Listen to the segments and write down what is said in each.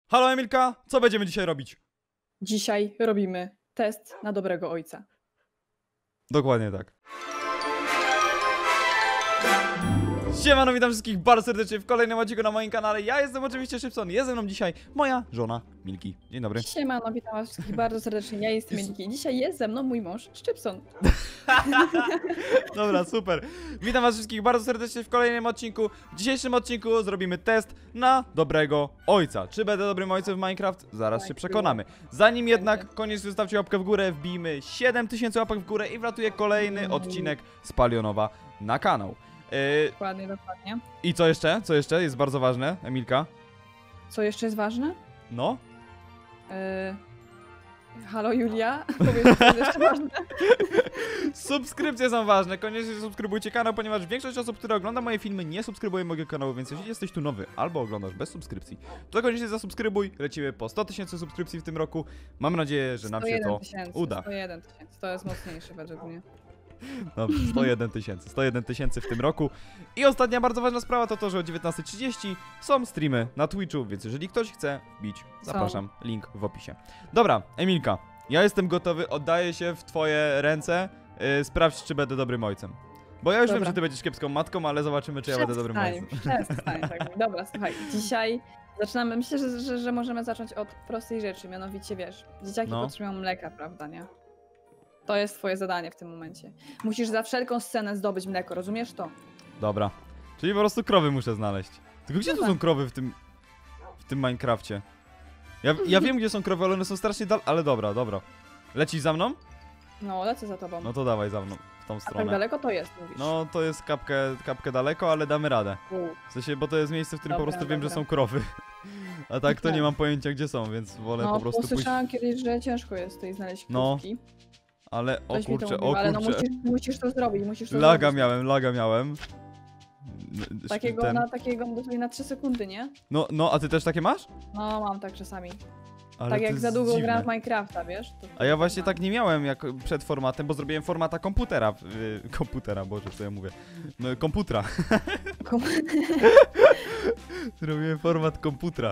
Halo Emilka, co będziemy dzisiaj robić? Dzisiaj robimy test na dobrego ojca. Dokładnie tak. Siemano, witam wszystkich bardzo serdecznie w kolejnym odcinku na moim kanale. Ja jestem oczywiście Szybson, jest ze mną dzisiaj moja żona Milki. Dzień dobry. Siemano, witam was wszystkich bardzo serdecznie, ja jestem Milki. Dzisiaj jest ze mną mój mąż, Szczypson. Dobra, super. Witam was wszystkich bardzo serdecznie w kolejnym odcinku. W dzisiejszym odcinku zrobimy test na dobrego ojca. Czy będę dobrym ojcem w Minecraft? Zaraz się przekonamy. Zanim jednak, koniecznie zostawcie łapkę w górę, wbijmy 7000 łapek w górę i wlatuje kolejny odcinek z Palionowa na kanał. Dokładnie, dokładnie. I co jeszcze? Co jeszcze jest bardzo ważne, Emilka? Co jeszcze jest ważne? No? Halo Julia, powiedz, co jest jeszcze ważne. Subskrypcje są ważne, koniecznie subskrybujcie kanał, ponieważ większość osób, które ogląda moje filmy, nie subskrybuje mojego kanału, więc jeśli jesteś tu nowy albo oglądasz bez subskrypcji, to koniecznie zasubskrybuj, lecimy po 100 000 subskrypcji w tym roku. Mam nadzieję, że nam się to uda. 101 000, to jest mocniejsze według mnie. Dobrze, 101 000 w tym roku. I ostatnia bardzo ważna sprawa to to, że o 19:30 są streamy na Twitchu, więc jeżeli ktoś chce wbić, zapraszam, link w opisie. Dobra, Emilka, ja jestem gotowy, oddaję się w twoje ręce, sprawdź, czy będę dobrym ojcem. Bo ja już wiem, że ty będziesz kiepską matką, ale zobaczymy, czy ja będę dobrym ojcem. Przestań, tak. Dobra, słuchaj, dzisiaj zaczynamy, myślę, że możemy zacząć od prostej rzeczy, mianowicie wiesz, dzieciaki potrzebują mleka, prawda, nie? To jest twoje zadanie w tym momencie. Musisz za wszelką scenę zdobyć mleko, rozumiesz to? Dobra. Czyli po prostu krowy muszę znaleźć. Tylko gdzie tu są krowy w tym Minecrafcie? Ja wiem, gdzie są krowy, ale one są strasznie ale dobra. Lecisz za mną? No, lecę za tobą. No to dawaj za mną, w tą A stronę. tak daleko to jest, mówisz? No to jest kapkę daleko, ale damy radę. W sensie, bo to jest miejsce, w którym po prostu wiem, że są krowy. A tak to nie mam pojęcia, gdzie są, więc wolę po prostu pójść. Słyszałam kiedyś, że ciężko jest tutaj znaleźć krówki. Ale o kurczę, ale no musisz to zrobić, Laga miałem. Takiego dosłownie na 3 sekundy, nie? No, a ty też takie masz? No, mam tak czasami. Ale tak jak za długo gram w Minecrafta, wiesz? A ja właśnie tak nie miałem jak przed formatem, bo zrobiłem formata komputera. Komputera, Boże, co ja mówię. No, komputera. Zrobiłem format komputera.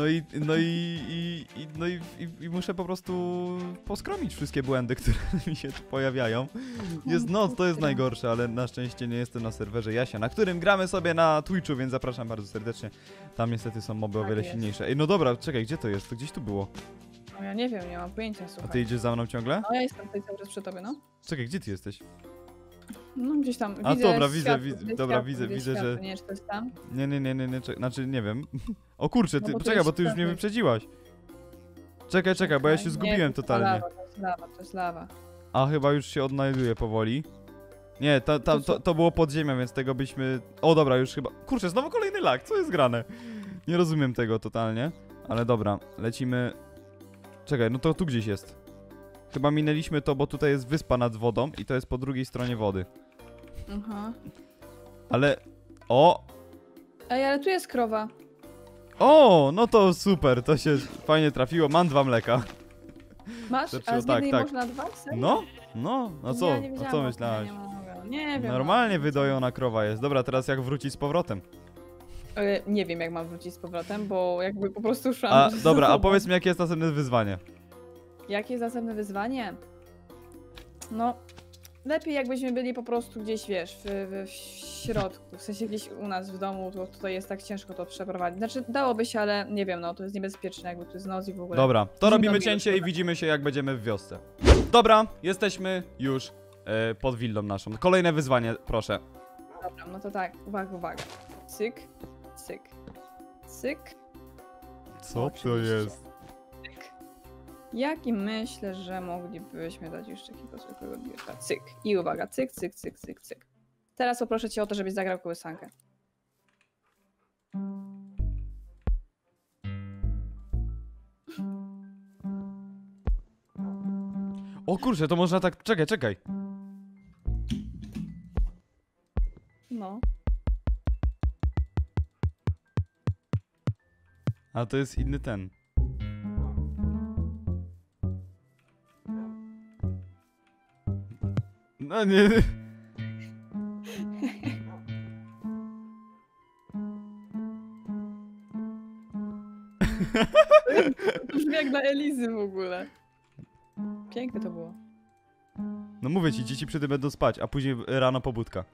I muszę po prostu poskromić wszystkie błędy, które mi się tu pojawiają. Jest noc, to jest najgorsze, ale na szczęście nie jestem na serwerze Jasia, na którym gramy sobie na Twitchu, więc zapraszam bardzo serdecznie. Tam niestety są moby o wiele silniejsze. Ej, no dobra, czekaj, gdzie to jest? To gdzieś tu było. No ja nie wiem, nie mam pojęcia, słuchaj. A ty idziesz za mną ciągle? No ja jestem tutaj cały czas przy tobie, no. Czekaj, gdzie ty jesteś? No gdzieś tam, A widzę dobra, widzę, że... Nie, czy to jest tam? Nie, znaczy nie wiem. O kurczę, No, czekaj, bo ty już mnie wyprzedziłaś. Czekaj, bo ja się zgubiłem totalnie. To jest lawa. A chyba już się odnajduję powoli. Nie, to było podziemia, więc tego byśmy... O dobra, już chyba... Kurczę, znowu kolejny lag, co jest grane? Nie rozumiem tego totalnie. Ale dobra, lecimy... Czekaj, no to tu gdzieś jest. Chyba minęliśmy to, bo tutaj jest wyspa nad wodą i to jest po drugiej stronie wody. Aha. Ale... O! Ej, ale tu jest krowa. O, no to super, to się fajnie trafiło. Mam 2 mleka. Masz? A z jednej można 2? Serio? No co? Ja nie a co myślałaś? Nie wiem. Normalnie wydojona krowa jest. Dobra, teraz jak wrócić z powrotem? Nie wiem, jak mam wrócić z powrotem, bo jakby po prostu szłam. A powiedz mi, jakie jest następne wyzwanie? Jakie jest następne wyzwanie? No, lepiej jakbyśmy byli po prostu gdzieś, wiesz, w środku, w sensie gdzieś u nas w domu, to tutaj jest tak ciężko to przeprowadzić. Znaczy, dałoby się, ale nie wiem, no, to jest niebezpieczne, jakby tu jest noc i w ogóle. Dobra, to robimy cięcie i widzimy się, jak będziemy w wiosce. Dobra, jesteśmy już pod willą naszą. Kolejne wyzwanie, proszę. Dobra, no to tak, uwaga. Cyk, cyk, cyk. Co to jest? Jak i myślę, że moglibyśmy dać jeszcze takiego zwykłego biurka. Cyk. I uwaga, cyk, cyk, cyk, cyk, cyk. Teraz poproszę cię o to, żebyś zagrał kołysankę. O kurczę, to można tak... Czekaj. No. A to jest inny ten. No nie... To brzmi jak dla Elizy w ogóle. Piękne to było. No mówię ci, dzieci przy tym będą spać, a później rano pobudka.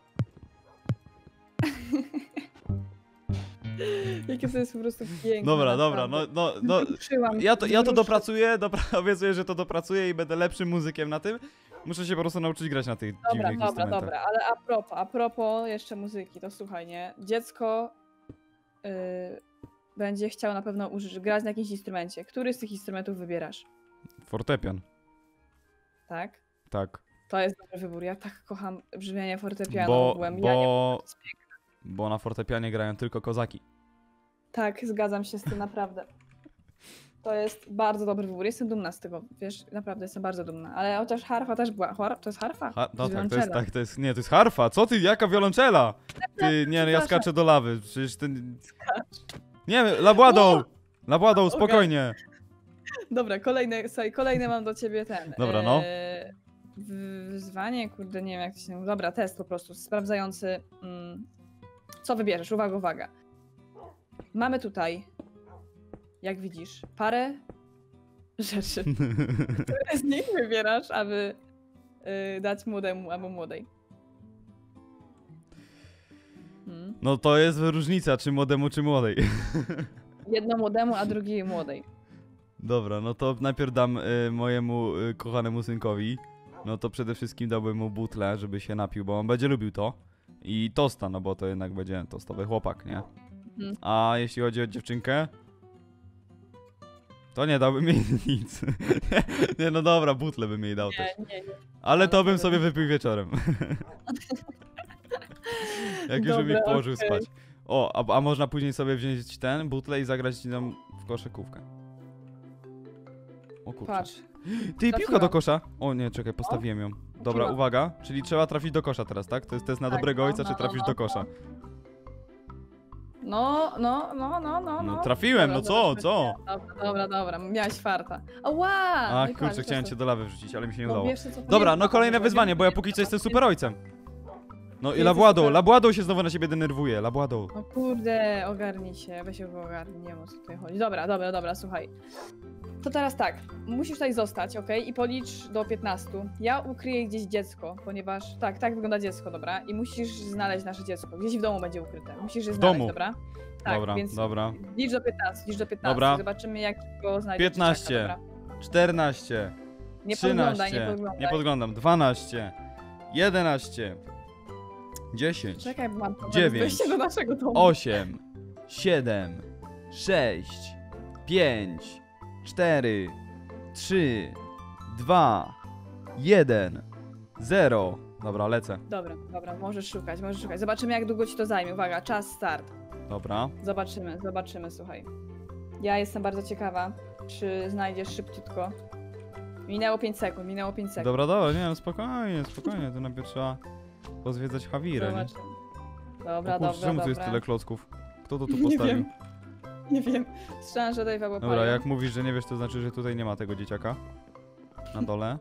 Jakie to jest po prostu piękne. Dobra, naprawdę. no. Wzruszyłam Ja się. to dopracuję, obiecuję, że to dopracuję i będę lepszym muzykiem na tym. Muszę się po prostu nauczyć grać na tych dziwnych instrumentach. Dobra, ale a propos jeszcze muzyki, to słuchaj, nie? Dziecko będzie chciał na pewno grać na jakimś instrumencie. Który z tych instrumentów wybierasz? Fortepian. Tak? Tak. To jest dobry wybór. Ja tak kocham brzmienie fortepianu ogółem. Ja nie... Bo na fortepianie grają tylko kozaki. Tak, zgadzam się z tym naprawdę. To jest bardzo dobry wybór. Jestem dumna z tego, wiesz, naprawdę jestem bardzo dumna. Ale chociaż harfa też była. To jest harfa? No tak, nie, to jest harfa. Co ty, jaka wiolonczela? Ty, nie, no ja skaczę do lawy. Przecież ten... Nie, labładą! Labładą, spokojnie. Dobra, kolejne mam do ciebie ten. Dobra, no. Wyzwanie, kurde, nie wiem jak to się... Dobra, test po prostu, sprawdzający... co wybierzesz? Uwaga, uwaga. Mamy tutaj, jak widzisz, parę rzeczy, które z nich wybierasz, aby dać młodemu albo młodej. No to jest różnica, czy młodemu, czy młodej. Jedno młodemu, a drugie młodej. Dobra, no to najpierw dam mojemu kochanemu synkowi. No to przede wszystkim dałbym mu butlę, żeby się napił, bo on będzie lubił to. I tosta, no bo to jednak będzie tostowy chłopak, nie? A jeśli chodzi o dziewczynkę, to nie dałbym jej nic. Nie, no dobra, butlę bym jej dał też. Nie. Ale to bym sobie wypił wieczorem. Jak już bym ich położył spać. O, a można później sobie wziąć ten butlę i zagrać nam w koszykówkę. O kurczę. Patrz. Ty, piłka do kosza! O nie, czekaj, postawiłem ją. Dobra, Trafiła. uwaga, czyli trzeba trafić do kosza teraz, tak? To jest test na dobrego ojca, czy trafisz do kosza? No. No trafiłem, no co, co? Dobra, miałeś farta. Ała! A kurczę, chciałem cię do lawy wrzucić, ale mi się nie udało. Co Dobra, no kolejne wyzwanie, bo ja póki co jestem super ojcem. No i Labładą się znowu na siebie denerwuje, Labładą. O kurde, ogarnij się, weź się ogarnij, nie wiem o co tutaj chodzi. Dobra, słuchaj. To teraz tak, musisz tutaj zostać, okej? I policz do 15. Ja ukryję gdzieś dziecko, ponieważ... Tak wygląda dziecko, dobra? I musisz znaleźć nasze dziecko. Gdzieś w domu będzie ukryte. Musisz je znaleźć, domu. dobra? Tak, Dobra, więc dobra. licz do 15. Dobra. Zobaczymy jak go znajdziesz. 15, dzieciaka, 14, nie 13, podglądaj. nie podglądam, 12, 11, 10, Czekaj, bo mam problem z 9, wejściem do naszego domu. 8, 7, 6, 5, 4, 3, 2, 1, 0. Dobra, lecę. Dobra, możesz szukać. Zobaczymy jak długo ci to zajmie. Uwaga, czas start. Dobra. Zobaczymy, słuchaj. Ja jestem bardzo ciekawa, czy znajdziesz szybciutko. Minęło 5 sekund. Dobra, nie, no spokojnie, to najpierw trzeba pozwiedzać Hawirę, nie? Zobaczymy. Dobra, O kurczę, czemu tu jest tyle klocków? Kto to tu postawił? Nie wiem. Strzelam, że Dave'a łapają. Dobra, jak mówisz, że nie wiesz, to znaczy, że tutaj nie ma tego dzieciaka. Na dole.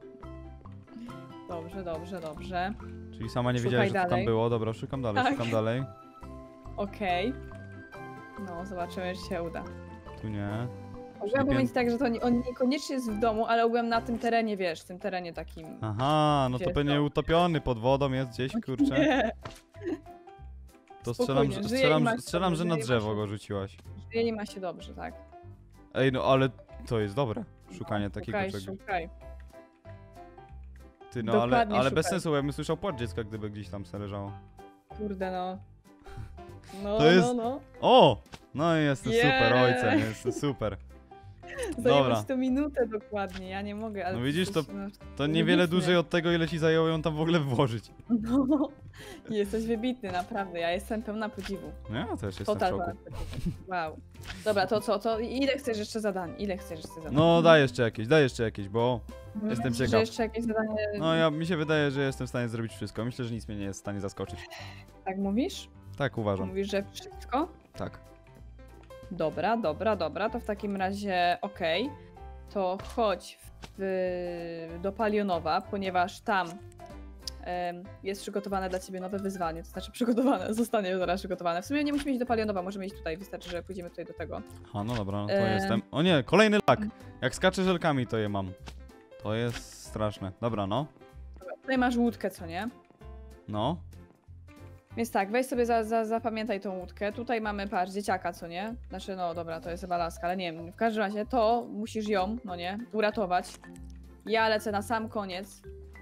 Dobrze. Czyli sama nie Szukaj wiedziałeś, że to tam dalej. było. Dobra, szukam dalej, Tak. szukam dalej. Okej. No, zobaczymy, czy się uda. Tu nie. Mogłem powiedzieć tak, że to on niekoniecznie jest w domu, ale ogółem na tym terenie, wiesz, tym terenie takim. Aha, no to Gdzie pewnie to? utopiony pod wodą jest gdzieś, kurczę. Nie, To spokojnie, żyje i ma się strzelam, że dobrze, na żyje i ma drzewo się- go rzuciłaś. żyje i ma się dobrze, tak? Ej, no ale to jest dobre. Szukanie takiego czegoś. Szukaj. Ty, no Dokładnie ale bez szukaj. sensu, bo ja bym słyszał płacz dziecka, gdyby gdzieś tam se leżało. Kurde, no. No, To jest- no. O! No i jestem super Yeah. ojcem, jestem super. Zajęło Dobra. ci to minutę dokładnie, ja nie mogę, ale... No widzisz, jesteś, To niewiele wybitny. dłużej od tego, ile ci zajęło ją tam w ogóle włożyć. No, jesteś wybitny, naprawdę, ja jestem pełna podziwu. No ja też jestem w Total szoku. pełna podziwu. Wow. Dobra, to co? To ile chcesz jeszcze zadań? No daj jeszcze jakieś, bo jestem Myślisz, ciekaw. że jeszcze jakieś zadanie... no mi się wydaje, że jestem w stanie zrobić wszystko. Myślę, że nic mnie nie jest w stanie zaskoczyć. Tak mówisz? Tak uważam. Mówisz, że wszystko? Tak. Dobra, to w takim razie okej. To chodź do Palionowa, ponieważ tam jest przygotowane dla ciebie nowe wyzwanie. To znaczy przygotowane, zostanie zaraz przygotowane. W sumie nie musimy iść do Palionowa, możemy iść tutaj, wystarczy, że pójdziemy tutaj do tego. A, no dobra, no to jestem... O nie, kolejny lag. Jak skaczę żelkami, to je mam. To jest straszne. Dobra, no. Dobra, tutaj masz łódkę, co nie? No. Więc tak, weź sobie, zapamiętaj tą łódkę. Tutaj mamy, patrz, dzieciaka, co nie? Znaczy, no dobra, to jest chyba laska, ale nie wiem. W każdym razie to musisz ją, no nie, uratować. Ja lecę na sam koniec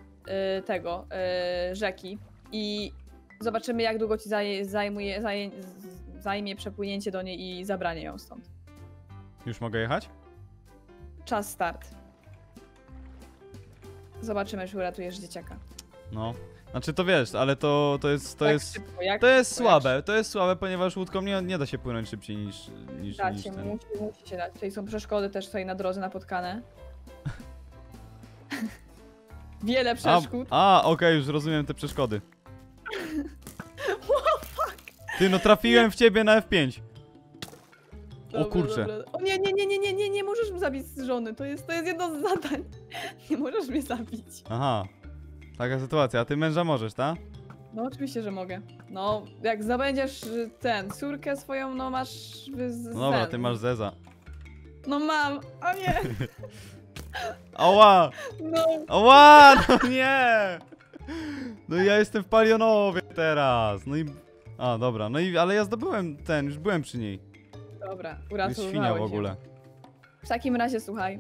rzeki i zobaczymy, jak długo ci zajmie przepłynięcie do niej i zabranie ją stąd. Już mogę jechać? Czas start. Zobaczymy, czy uratujesz dzieciaka. No. Znaczy to wiesz, ale to jest Szybko, słabe. To jest słabe, ponieważ łódką nie da się płynąć szybciej niż Da się, ten. musi się dać. Tutaj są przeszkody też tutaj na drodze napotkane. Wiele przeszkód. Okej, już rozumiem te przeszkody. Ty, no trafiłem w ciebie na F5. O kurczę. Dobra. O nie możesz mnie zabić z żony. To jest jedno z zadań. Nie możesz mnie zabić. Aha. Taka sytuacja, a ty męża możesz, tak? No oczywiście, że mogę. No, jak zdobędziesz córkę swoją, no masz... No dobra, ty masz Zeza. No mam, a nie. Ała! No. Ała! No nie! No i ja jestem w Palionowie teraz. No i... A, dobra, no i... Ale ja zdobyłem już byłem przy niej. Dobra, To uratowałeś jest świnia w ogóle. ją. W takim razie, słuchaj.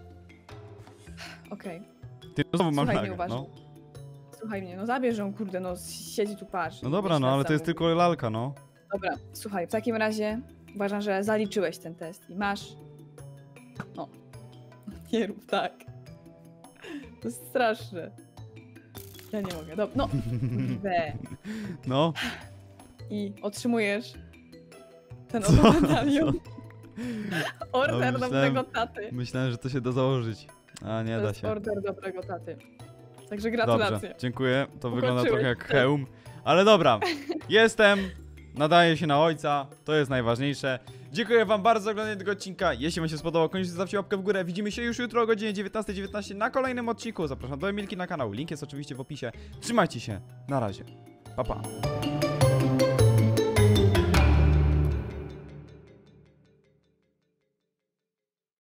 Okej. Ty, no znowu mam Słuchaj, lagę, nie uważaj. no. Słuchaj mnie, no zabierz ją, kurde, no siedzi tu, patrz. No dobra, Wiesz, no nas ale to jest zamówi. tylko lalka, no. Dobra, słuchaj, w takim razie uważam, że zaliczyłeś ten test i masz... No. Nie rób tak. To jest straszne. Ja nie mogę. No, we. No. I otrzymujesz ten Co? oto medalion. No, Order myślałem- dobrego taty. Myślałem, że to się da założyć. A nie To da jest się. order dobrego taty. Także Dobrze, gratulacje. dziękuję. To wygląda Ukończyłeś trochę jak test. hełm. Ale dobra, jestem. Nadaję się na ojca. To jest najważniejsze. Dziękuję wam bardzo za oglądanie tego odcinka. Jeśli wam się spodobał, koniecznie zostawcie łapkę w górę. Widzimy się już jutro o godzinie 19:19 na kolejnym odcinku. Zapraszam do Emilki na kanał. Link jest oczywiście w opisie. Trzymajcie się. Na razie. Pa, pa.